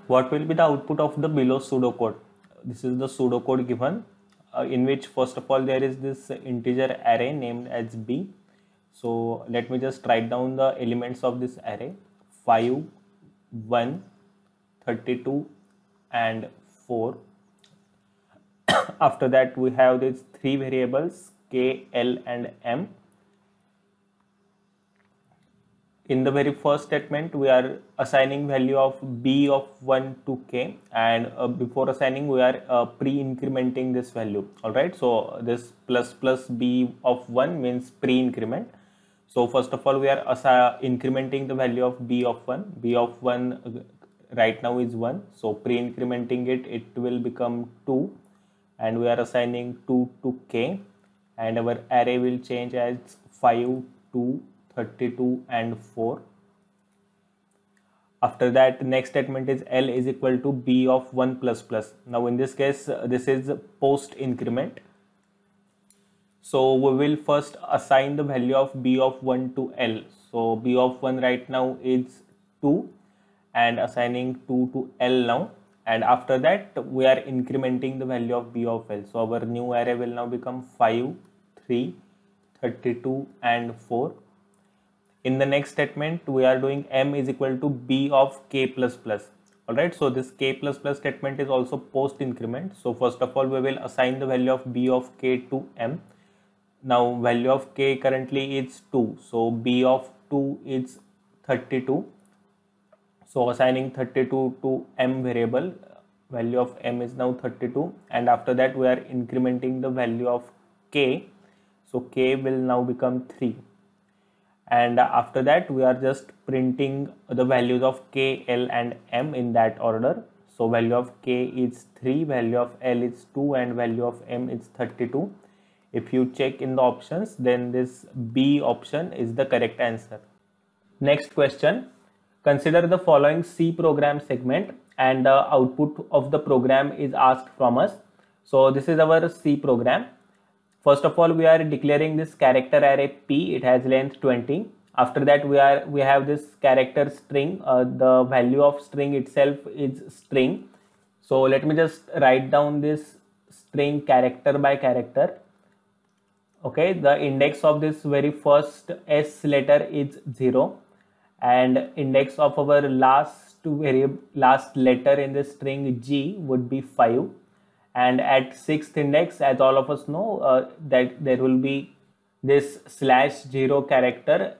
What will be the output of the below pseudocode? This is the pseudocode given, in which first of all there is this integer array named as b. So let me just write down the elements of this array: 5, 1, 32 and 4. After that we have these three variables k, l and m. In the very first statement we are assigning value of b of 1 to k, and before assigning we are pre-incrementing this value. All right, so this plus b of 1 means pre-increment. So first of all we are incrementing the value of b of 1. B of 1 right now is 1, so pre-incrementing it will become 2, and we are assigning 2 to k, and our array will change as 5, 2, 32 and 4. After that, next statement is L is equal to B of 1 plus plus. Now in this case, this is post increment. So we will first assign the value of B of 1 to L. So B of 1 right now is 2, and assigning 2 to L now. And after that, we are incrementing the value of B of L. So our new array will now become 5, 3, 32 and 4. In the next statement, we are doing m is equal to b of k plus plus. All right, so this k plus plus statement is also post increment. So first of all, we will assign the value of b of k to m. Now value of k currently is 2. So b of 2 is 32. So assigning 32 to m variable, value of m is now 32. And after that, we are incrementing the value of k. So k will now become 3. And after that we are just printing the values of k, l and m in that order. So value of k is 3, value of l is 2 and value of m is 32. If you check in the options, then this B option is the correct answer. Next question, consider the following C program segment and the output of the program is asked from us. So this is our C program. First of all, we are declaring this character array P. It has length 20. After that, we have this character string. The value of string itself is string. So let me just write down this string character by character. Okay, the index of this very first S letter is 0, and index of our last letter in the string G would be 5. And at 6th index, as all of us know, that there will be this /0 character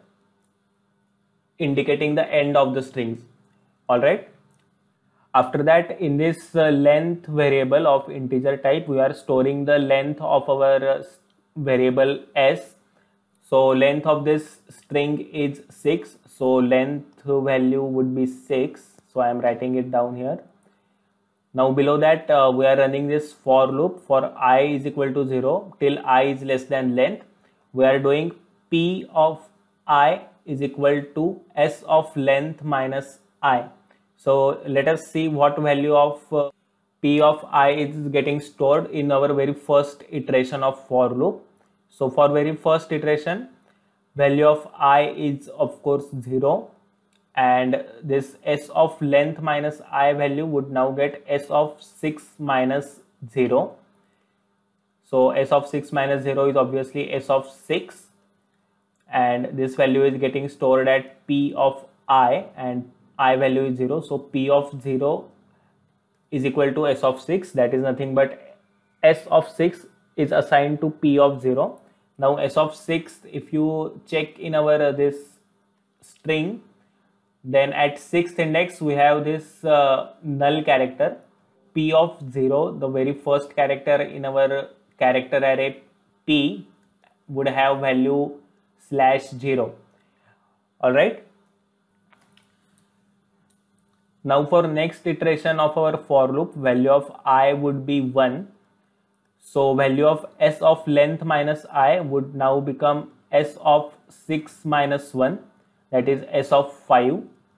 indicating the end of the strings. All right, after that, in this length variable of integer type, we are storing the length of our variable s. So length of this string is 6, so length value would be 6. So I am writing it down here. Now below that, we are running this for loop for I is equal to 0 till I is less than length. We are doing P of I is equal to S of length minus I. So let us see what value of P of I is getting stored in our very first iteration of for loop. So for very first iteration, value of I is of course 0, and this S of length minus I value would now get S of 6 minus 0. So S of 6 minus 0 is obviously S of 6, and this value is getting stored at P of I, and I value is 0. So P of 0 is equal to S of 6, that is nothing but S of 6 is assigned to P of 0. Now S of 6, if you check in our this string, then at 6th index we have this null character P of 0, the very first character in our character array P would have value /0. All right, now for next iteration of our for loop, value of I would be 1. So value of S of length minus I would now become S of 6 minus 1, that is S of 5.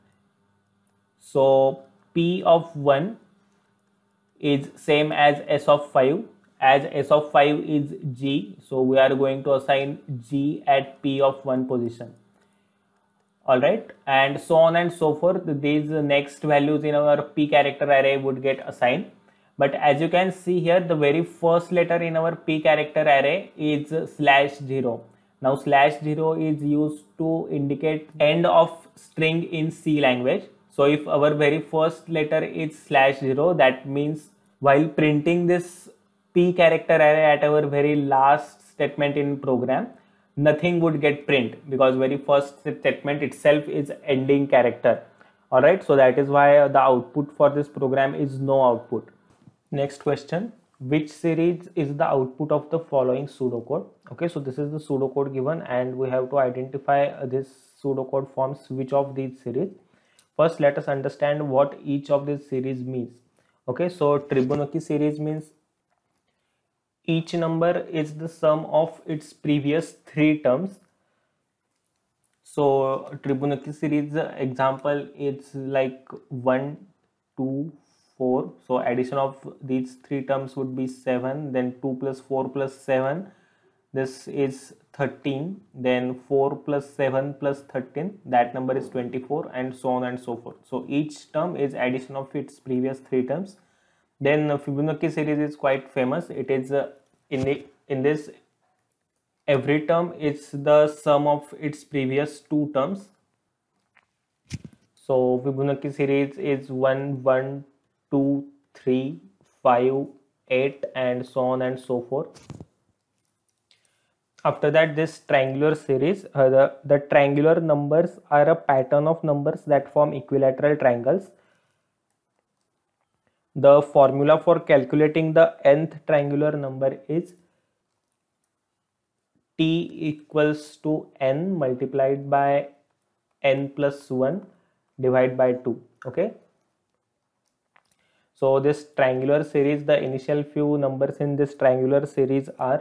So P of 1 is same as S of 5. As S of 5 is G, so we are going to assign G at P of 1 position. All right, and so on and so forth. These next values in our p character array would get assigned. But as you can see here, the very first letter in our p character array is /0. Now /0 is used to indicate end of string in C language. So if our very first letter is /0, that means while printing this p character array at our very last statement in program, nothing would get print because very first statement itself is ending character. All right, so that is why the output for this program is no output. Next question, which series is the output of the following pseudocode? Okay, so this is the pseudocode given and we have to identify this pseudocode forms which of these series. First, let us understand what each of these series means. Okay, so Fibonacci series means each number is the sum of its previous three terms. So Fibonacci series example is like 1, 2, 4. So addition of these three terms would be 7. Then 2 plus 4 plus 7. This is 13. Then 4 plus 7 plus 13. That number is 24, and so on and so forth. So each term is addition of its previous three terms. Then Fibonacci series is quite famous. It is in this every term is the sum of its previous two terms. So Fibonacci series is 1, 1, 2, 3, 5, 8, and so on and so forth. After that, this triangular series, the triangular numbers are a pattern of numbers that form equilateral triangles. The formula for calculating the nth triangular number is t equals to n multiplied by n plus 1 divided by 2. Okay, so this triangular series, the initial few numbers in this triangular series are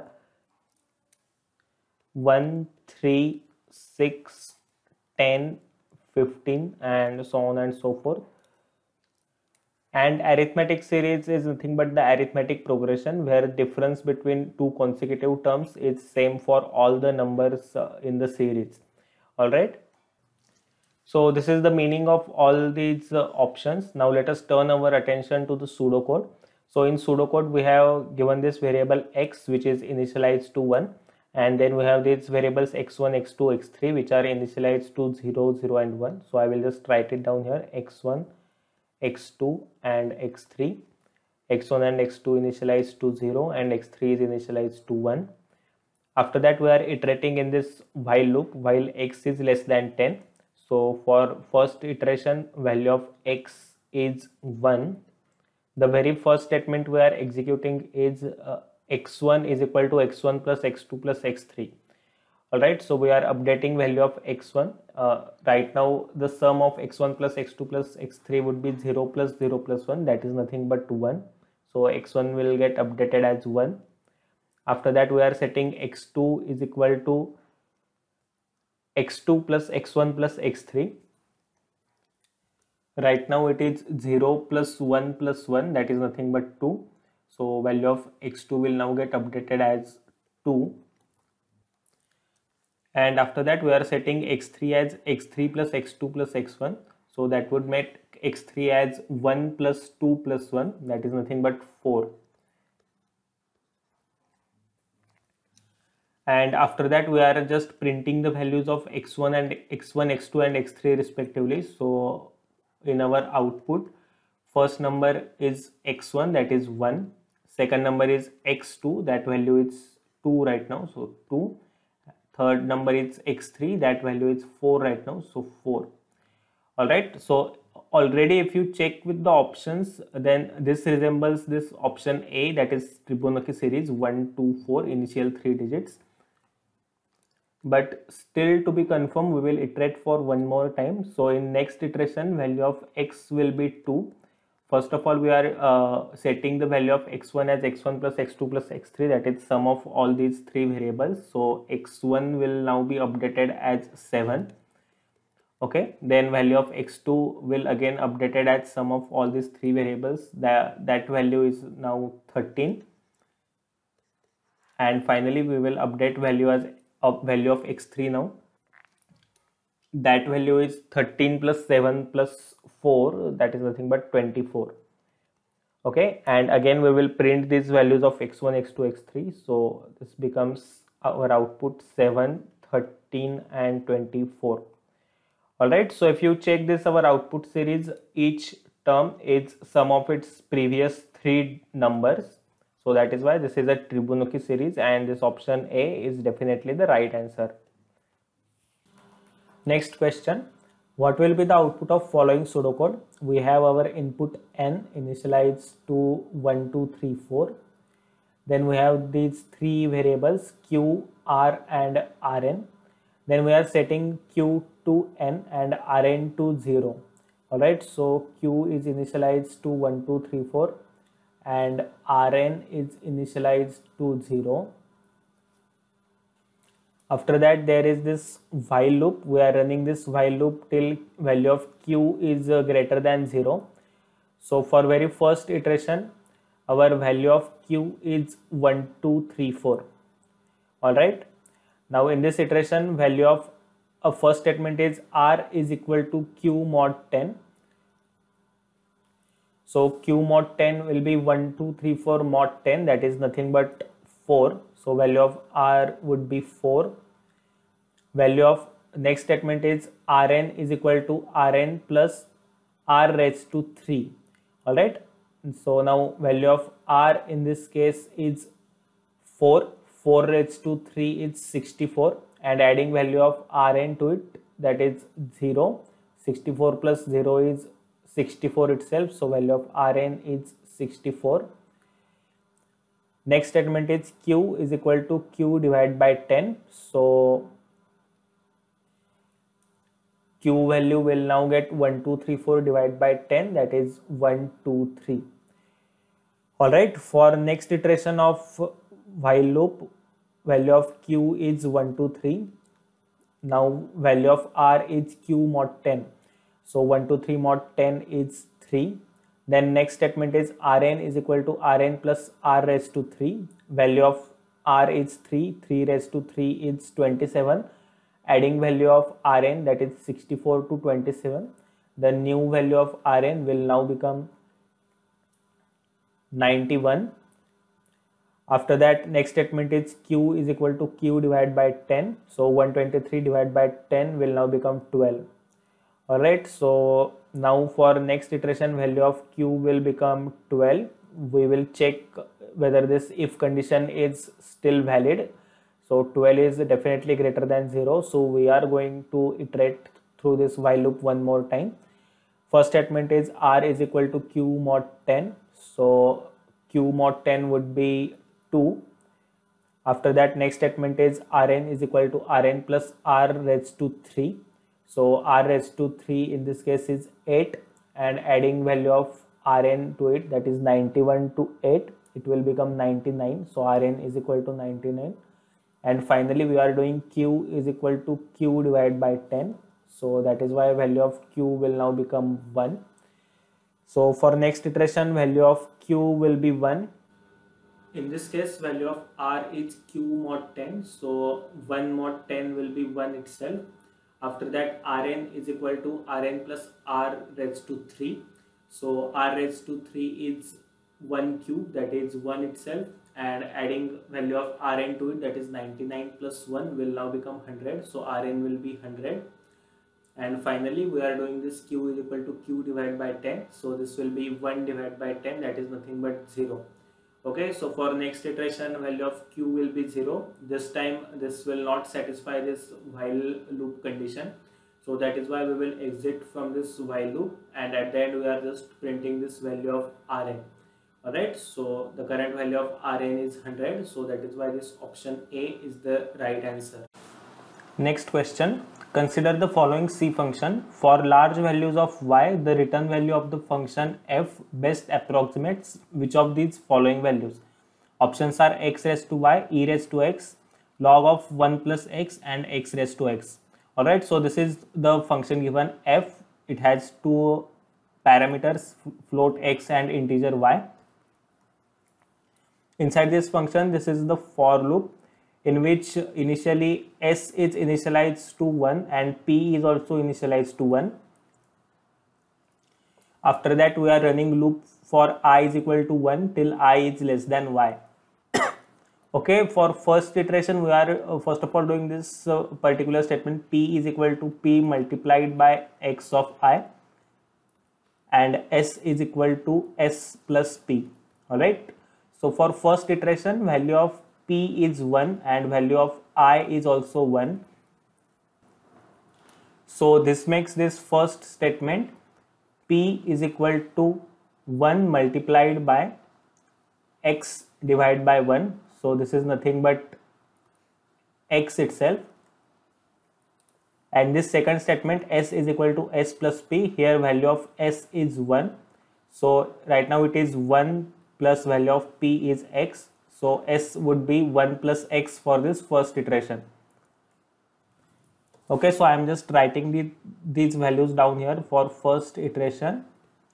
1, 3, 6, 10, 15, and so on and so forth. And arithmetic series is nothing but the arithmetic progression where difference between two consecutive terms is same for all the numbers in the series. All right, so this is the meaning of all these options. Now let us turn our attention to the pseudocode. So in pseudocode we have given this variable x which is initialized to 1, and then we have these variables x1, x2, x3 which are initialized to 0, 0 and 1. So I will just write it down here: x1, x2 and x3. x1 and x2 initialized to 0 and x3 is initialized to 1. After that we are iterating in this while loop while x is less than 10. So for first iteration value of x is 1. The very first statement we are executing is x1 is equal to x1 plus x2 plus x3. Alright, so we are updating value of x1. Right now the sum of x1 plus x2 plus x3 would be 0 plus 0 plus 1, that is nothing but 1. So x1 will get updated as 1. After that we are setting x2 is equal to x2 plus x1 plus x3. Right now it is 0 plus 1 plus 1, that is nothing but 2. So value of x2 will now get updated as 2. And after that we are setting x3 as x3 plus x2 plus x1. So that would make x3 as 1 plus 2 plus 1, that is nothing but 4. And after that we are just printing the values of x1 and x1, x2 and x3 respectively. So in our output, first number is x1, that is 1. Second number is x2, that value is 2 right now, so 2. Third number is x3, that value is 4 right now, so 4. All right, so already if you check with the options, then this resembles this option A, that is Fibonacci series 1, 2, 4, initial 3 digits. But still to be confirmed, we will iterate for one more time. So in next iteration, value of x will be 2. First of all, we are setting the value of x1 as x1 plus x2 plus x3, that is sum of all these three variables. So x1 will now be updated as 7. Okay, then value of x2 will again updated as sum of all these three variables. That value is now 13. And finally we will update value as value of x3 now. that value is 13 plus 7 plus 4, that is nothing but 24. Okay, and again we will print these values of x1, x2, x3. So this becomes our output 7, 13 and 24. Alright, so if you check this, our output series, each term is sum of its previous 3 numbers. So that is why this is a Fibonacci series, and this option A is definitely the right answer. Next question. What will be the output of following pseudocode? We have our input n initialized to 1, 2, 3, 4. Then we have these 3 variables q, r and rn. Then we are setting q to n and rn to 0. Alright, so q is initialized to 1, 2, 3, 4 and rn is initialized to 0. After that, there is this while loop. We are running this while loop till value of q is greater than 0. So for very first iteration, our value of q is 1, 2, 3, 4. Alright. Now in this iteration, value of a first statement is r is equal to q mod 10. So q mod 10 will be 1, 2, 3, 4 mod 10, that is nothing but 4. So value of r would be 4. Value of next statement is rn is equal to rn plus r raised to 3. Alright. So now value of r in this case is 4. 4 raised to 3 is 64, and adding value of rn to it, that is 0. 64 plus 0 is 64 itself. So value of rn is 64. Next statement is q is equal to q divided by 10. So q value will now get 1, 2, 3, 4 divided by 10, that is 1, 2, 3. Alright, for next iteration of while loop, value of q is 1, 2, 3. Now value of r is q mod 10. So 1, 2, 3 mod 10 is 3. Then next statement is rn is equal to rn plus r raised to 3. Value of r is 3. 3 raised to 3 is 27. Adding value of rn, that is 64 to 27. The new value of rn will now become 91. After that, next statement is q is equal to q divided by 10. So 123 divided by 10 will now become 12. Alright, so now for next iteration, value of q will become 12. We will check whether this if condition is still valid. So 12 is definitely greater than 0. So we are going to iterate through this while loop one more time. First statement is r is equal to q mod 10. So q mod 10 would be 2. After that, next statement is rn is equal to rn plus r raised to 3. So r raised to 3 in this case is 8, and adding value of rn to it, that is 91 to 8, it will become 99. So rn is equal to 99. And finally we are doing q is equal to q divided by 10. So that is why value of q will now become 1. So for next iteration, value of q will be 1. In this case, value of r is q mod 10. So 1 mod 10 will be 1 itself. After that, rn is equal to rn plus r raised to 3. So r raised to 3 is 1 cube, that is 1 itself, and adding value of rn to it, that is 99 plus 1 will now become 100. So rn will be 100. And finally we are doing this q is equal to q divided by 10. So this will be 1 divided by 10, that is nothing but 0. Okay, so for next iteration, value of q will be 0. This time this will not satisfy this while loop condition. So that is why we will exit from this while loop, and at the end we are just printing this value of rn. Alright, so the current value of rn is 100. So that is why this option A is the right answer. Next question. Consider the following C function. For large values of y, the return value of the function f best approximates which of these following values? Options are x raised to y, e raised to x, log of 1 plus x, and x raised to x. Alright, so this is the function given f. It has two parameters, float x and integer y. Inside this function, this is the for loop. in which initially s is initialized to 1 and p is also initialized to 1. After that we are running loop for I is equal to 1 till I is less than y. Okay, for first iteration we are first of all doing this particular statement, p is equal to p multiplied by x of I, and s is equal to s plus p. All right, so for first iteration value of p is 1 and value of I is also 1. So this makes this first statement p is equal to 1 multiplied by x divided by 1. So this is nothing but x itself. And this second statement, s is equal to s plus p, here value of s is 1. So right now it is 1 plus value of p is x. So s would be 1 plus x for this first iteration. Okay, so I am just writing these values down here. For first iteration,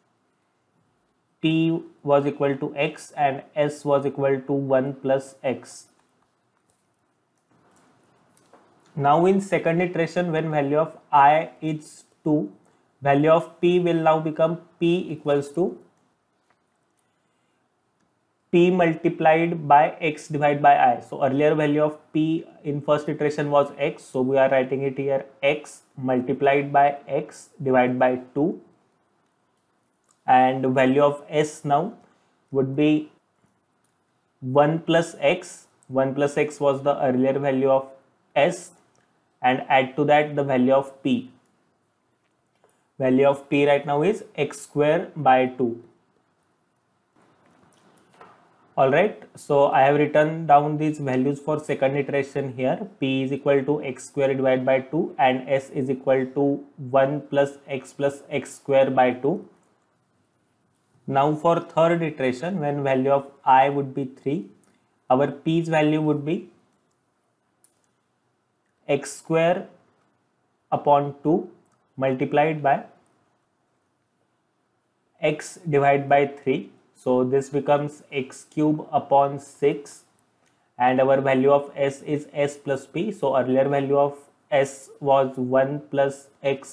p was equal to x and s was equal to 1 plus x. Now in second iteration, when value of I is 2, value of p will now become p equals to p multiplied by x divided by I. So earlier value of p in first iteration was x, so we are writing it here x multiplied by x divided by 2, and value of s now would be 1 plus x. 1 plus x was the earlier value of s, and add to that the value of p. Value of p right now is x square by 2. Alright, so I have written down these values for second iteration here. P is equal to x square divided by 2 and s is equal to 1 plus x square by 2. Now for third iteration, when value of I would be 3, our p's value would be x square upon 2 multiplied by x divided by 3. So this becomes x cube upon 6, and our value of s is s plus p. So earlier value of s was 1 plus x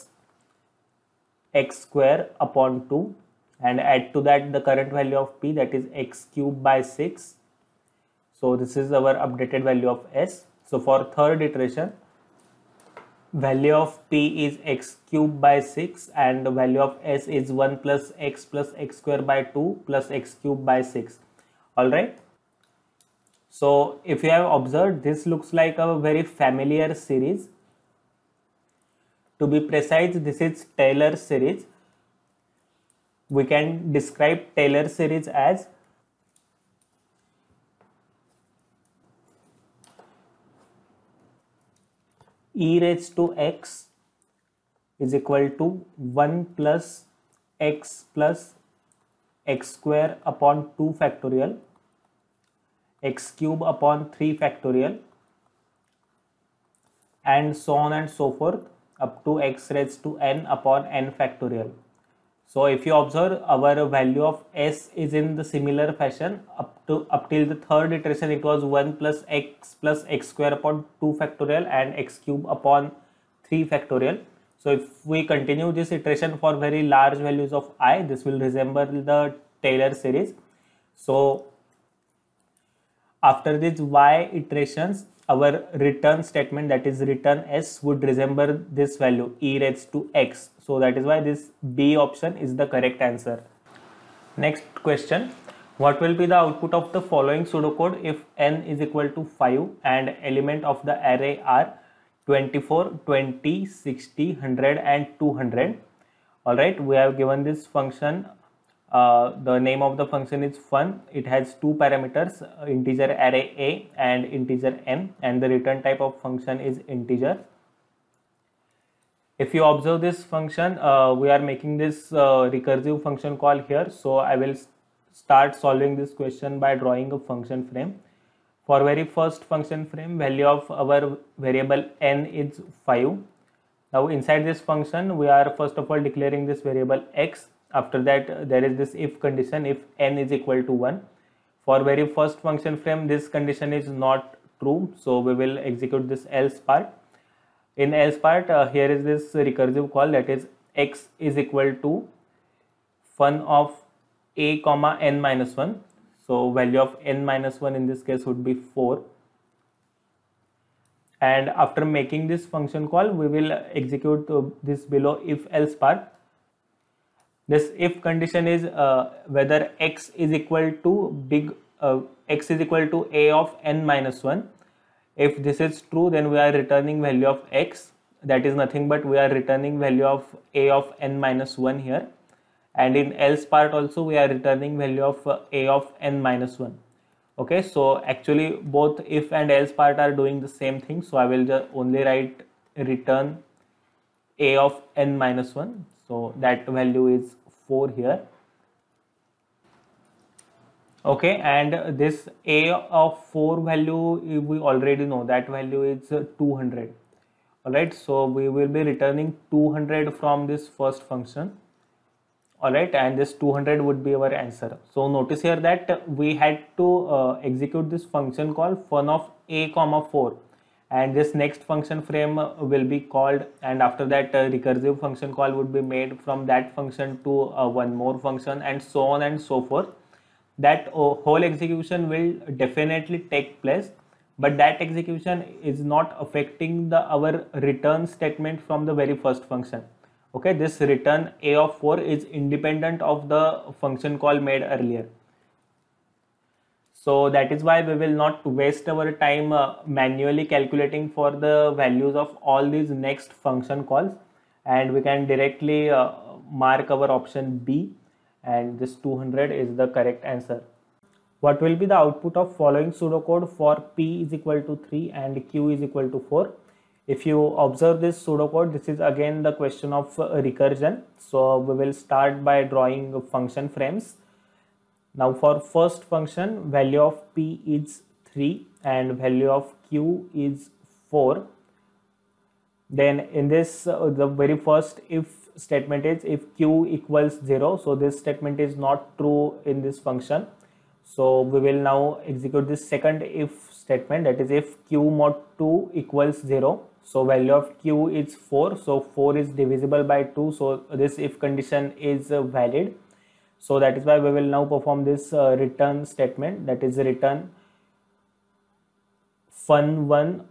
square upon 2, and add to that the current value of p, that is x cube by 6. So this is our updated value of s. So for third iteration, value of p is x cube by 6 and the value of s is 1 plus x square by 2 plus x cube by 6. Alright. So if you have observed, this looks like a very familiar series. To be precise, this is Taylor series. We can describe Taylor series as e raised to x is equal to 1 plus x square upon 2 factorial, x cube upon 3 factorial, and so on and so forth up to x raised to n upon n factorial. So if you observe, our value of s is in the similar fashion. Up till the third iteration, it was 1 plus x square upon 2 factorial and x cube upon 3 factorial. So if we continue this iteration for very large values of I, this will resemble the Taylor series. So after these y iterations, our return statement, that is return s, would resemble this value e raised to x. So that is why this B option is the correct answer. Next question. What will be the output of the following pseudocode if n is equal to 5 and element of the array are 24, 20, 60, 100 and 200. Alright, we have given this function. The name of the function is fun. It has two parameters, integer array a and integer n, and the return type of function is integer. If you observe this function, we are making this recursive function call here. So I will start solving this question by drawing a function frame. For very first function frame, value of our variable n is 5. Now inside this function, we are first of all declaring this variable x. After that, there is this if condition, if n is equal to 1. For very first function frame, this condition is not true, so we will execute this else part. In else part, here is this recursive call, that is x is equal to fun of a comma n minus 1. So value of n minus 1 in this case would be 4. And after making this function call, we will execute this below if else part. This if condition is whether x is equal to x is equal to a of n minus 1. If this is true, then we are returning value of x, that is nothing but we are returning value of a of n minus 1 here. And in else part also we are returning value of a of n minus 1. Okay, so actually both if and else part are doing the same thing, so I will just only write return a of n minus 1, so that value is 4 here. Okay, and this a of 4 value we already know that value is 200. Alright, so we will be returning 200 from this first function. Alright, and this 200 would be our answer. So notice here that we had to execute this function called fun of a comma 4, and this next function frame will be called, and after that recursive function call would be made from that function to one more function, and so on and so forth. That whole execution will definitely take place, but that execution is not affecting our return statement from the very first function. Okay, this return a of 4 is independent of the function call made earlier. So that is why we will not waste our time manually calculating for the values of all these next function calls, and we can directly mark our option B, and this 200 is the correct answer. What will be the output of following pseudocode for p is equal to 3 and q is equal to 4? If you observe this pseudocode, this is again the question of recursion. So we will start by drawing function frames. Now for first function, value of p is 3 and value of q is 4. Then in this the very first if statement is if q equals 0, so this statement is not true in this function. So we will now execute this second if statement, that is if q mod 2 equals 0. So value of q is 4, so 4 is divisible by 2, so this if condition is valid. So that is why we will now perform this return statement, that is return fun1,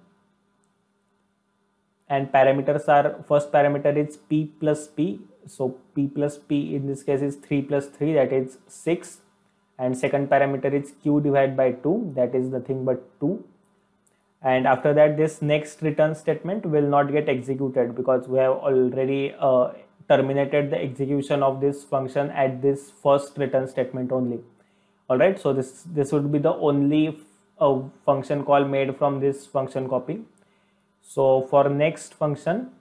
and parameters are, first parameter is p plus p, so p plus p in this case is 3 plus 3, that is 6, and second parameter is q divided by 2, that is nothing but 2. And after that this next return statement will not get executed because we have already terminated the execution of this function at this first return statement only. Alright, so this would be the only function call made from this function copy. So for next function,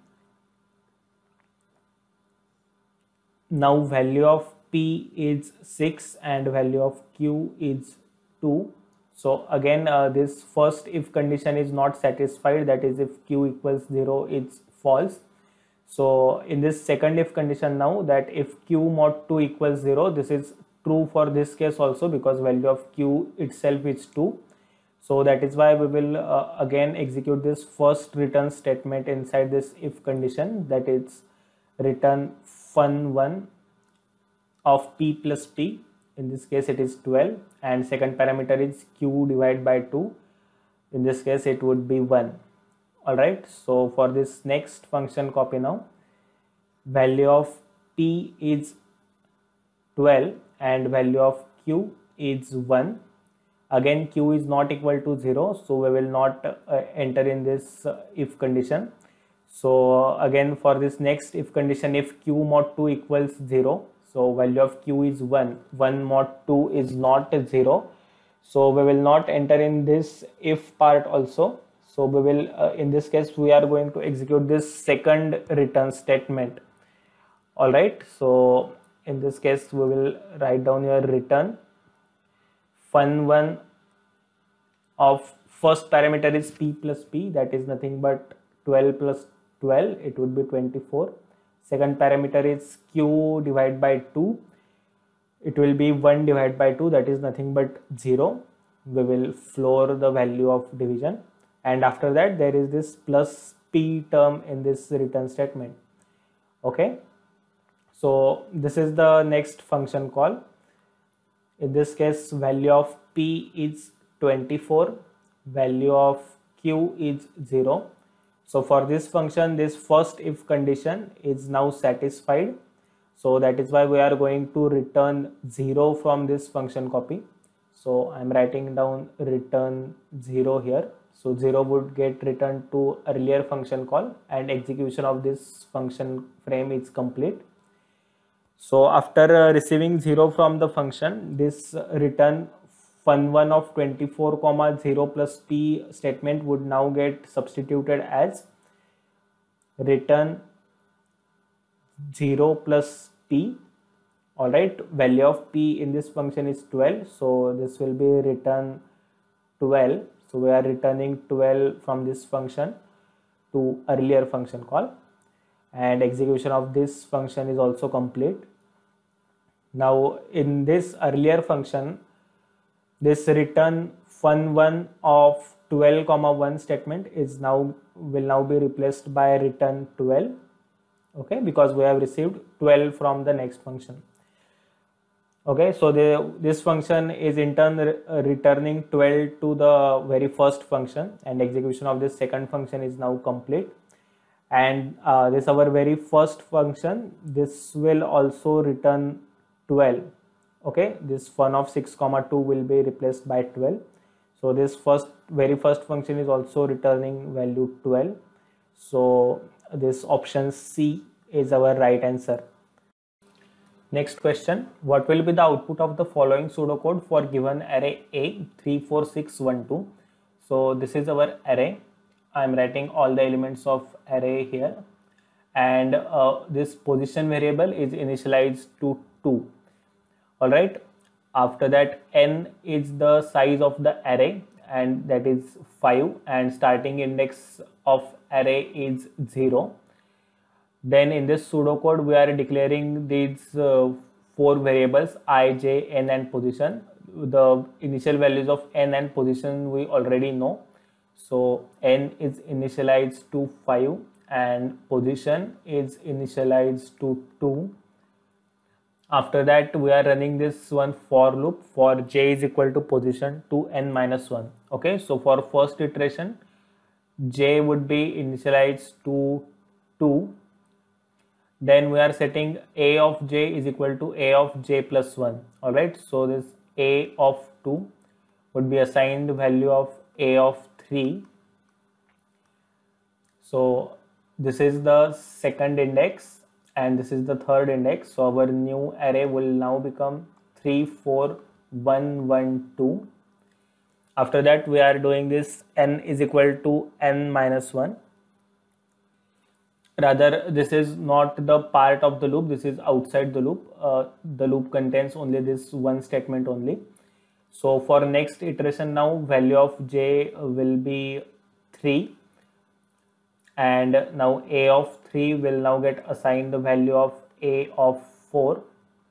now value of p is 6 and value of q is 2. So again this first if condition is not satisfied, that is if q equals 0 it's false. So in this second if condition now, that if q mod 2 equals 0, this is true for this case also because value of q itself is 2. So that is why we will again execute this first return statement inside this if condition, that is return fun1 of p plus p, in this case it is 12, and second parameter is q divided by 2, in this case it would be 1. Alright, so for this next function copy now, value of p is 12 and value of q is 1. Again q is not equal to 0, so we will not enter in this if condition. So again for this next if condition, if q mod 2 equals 0, so value of q is 1, 1 mod 2 is not 0, so we will not enter in this if part also. So we will in this case we are going to execute this second return statement. Alright, so in this case we will write down your return fun1 of first parameter is p plus p, that is nothing but 12 plus 12, it would be 24. Second parameter is q divided by 2, it will be 1 divided by 2, that is nothing but 0. we will floor the value of division, and after that there is this plus p term in this return statement. Okay, so this is the next function call. In this case, value of p is 24, value of q is 0. So for this function, this first if condition is now satisfied. So that is why we are going to return 0 from this function copy. So I'm writing down return 0 here. So 0 would get returned to earlier function call, and execution of this function frame is complete. So after receiving 0 from the function, this return fun1 of 24, 0 plus p statement would now get substituted as return 0 plus p. All right, value of p in this function is 12, so this will be return 12. So we are returning 12 from this function to earlier function call, and execution of this function is also complete. Now in this earlier function, this return fun1 of 12, 1 statement will now be replaced by return 12. Okay, because we have received 12 from the next function. Okay, so this function is in turn returning 12 to the very first function, and execution of this second function is now complete. And this our very first function, this will also return 12. Okay, this fun of 6, 2 will be replaced by 12. So this very first function is also returning value 12. So this option C is our right answer. Next question, what will be the output of the following pseudocode for given array A 3, 4, 6, 1, 2? So this is our array. I am writing all the elements of array here, and this position variable is initialized to 2. All right, after that n is the size of the array, and that is 5, and starting index of array is 0. Then in this pseudocode we are declaring these 4 variables I, j, n and position. The initial values of n and position we already know. So n is initialized to 5 and position is initialized to 2. After that we are running this one for loop for j is equal to position to n minus 1. Okay, so for first iteration j would be initialized to 2. Then we are setting a of j is equal to a of j plus 1. All right, so this a of 2 would be assigned value of a of 3. So this is the second index and this is the third index. So our new array will now become 3, 4, 1, 1, 2. After that we are doing this n is equal to n minus 1. Rather, this is not the part of the loop, this is outside the loop. The loop contains only this one statement only. So for next iteration now, value of j will be 3, and now a of 3 will now get assigned the value of a of 4.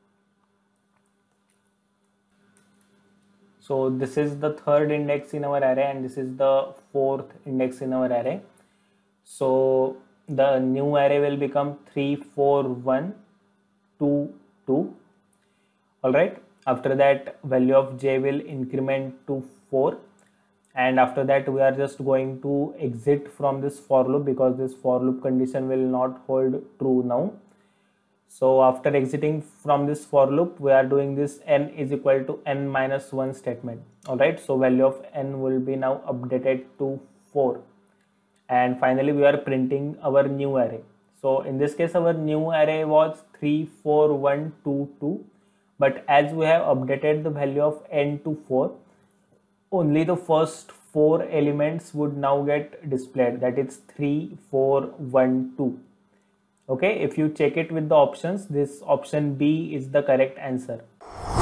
So this is the third index in our array and this is the fourth index in our array. So the new array will become 3, 4, 1, 2, 2. All right, after that value of j will increment to 4, and after that we are just going to exit from this for loop because this for loop condition will not hold true now. So after exiting from this for loop we are doing this n is equal to n minus 1 statement. All right, so value of n will be now updated to 4. And finally we are printing our new array. So in this case our new array was 3, 4, 1, 2, 2, but as we have updated the value of n to 4, only the first 4 elements would now get displayed, that is 3, 4, 1, 2. Okay, if you check it with the options, this option B is the correct answer.